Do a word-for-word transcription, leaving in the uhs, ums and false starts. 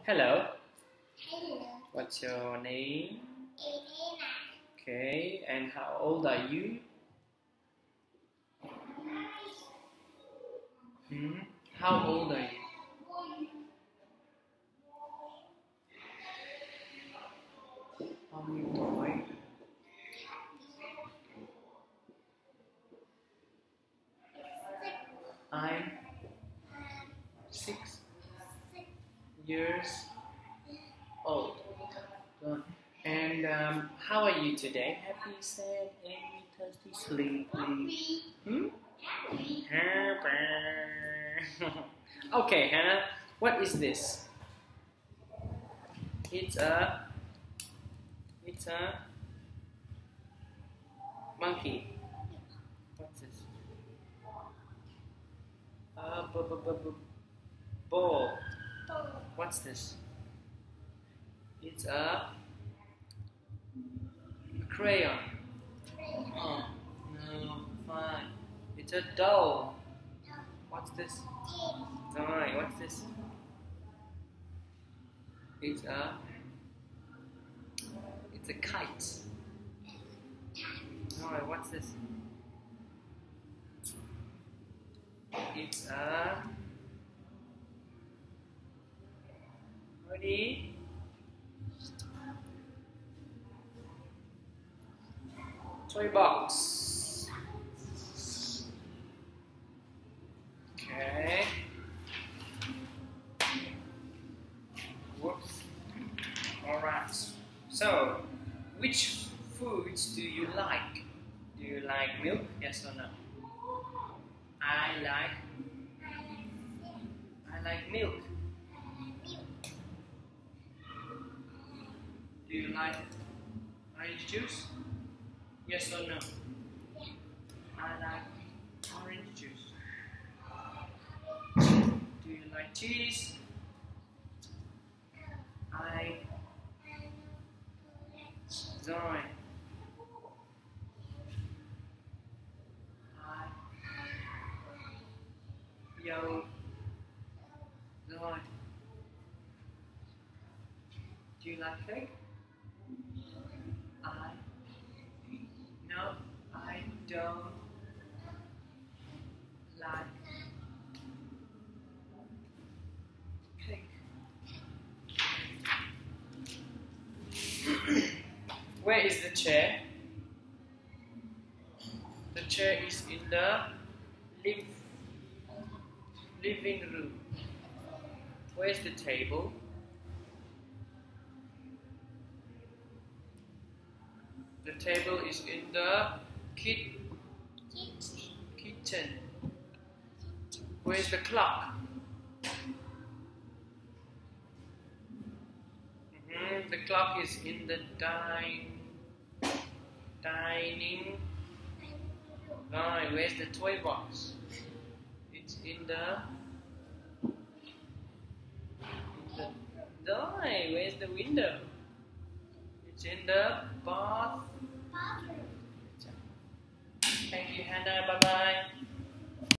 Hello. Hello. What's your name? Elena. Okay, and how old are you? Hmm? How old are you? How many tuổi? I'm six years old. Good. And um, how are you today? Happy, sad, angry, thirsty, sleepy? Hmm? Happy. Okay, Hannah. What is this? It's a. It's a monkey. What's this? A b b b b ball. What's this? It's a crayon. Oh, no, fine. It's a doll. What's this? Alright, what's this? It's a It's a kite. Alright, what's this? It's a Ready? Toy box. Okay. Whoops. Alright. So, which foods do you like? Do you like milk? Yes or no? I like I like milk. Do you like orange juice? Yes or no? I like orange juice. Do you like cheese? I Zoe. I Yo Zoe. Do you like cake? I No, I don't like cake. Where is the chair? The chair is in the live, living room. Where's the table? The table is in the kit, kitchen. Where's the clock? Mm-hmm. The clock is in the dine, dining. Right, where's the toy box? It's in the. In the right, where's the window? It's in the bath. Thank you, Hannah. Bye bye.